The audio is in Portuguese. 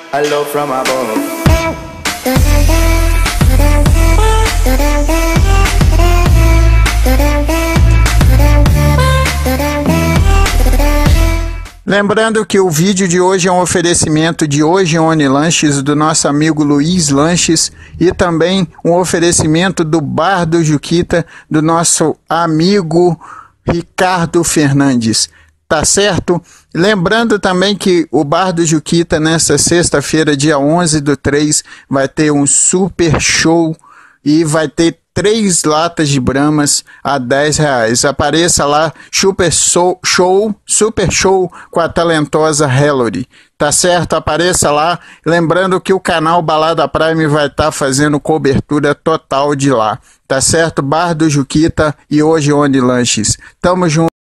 a love from above. Lembrando que o vídeo de hoje é um oferecimento de Hoje One Lanches, do nosso amigo Luiz Lanches, e também um oferecimento do Bar do Juquita, do nosso amigo Ricardo Fernandes. Tá certo? Lembrando também que o Bar do Juquita, nessa sexta-feira, dia 11/3, vai ter um super show e vai ter 3 latas de Bramas a R$10. Apareça lá, super show com a talentosa Hillary. Tá certo? Apareça lá. Lembrando que o canal Balada Prime vai estar fazendo cobertura total de lá. Tá certo? Bar do Juquita e Hoje One Lanches. Tamo junto.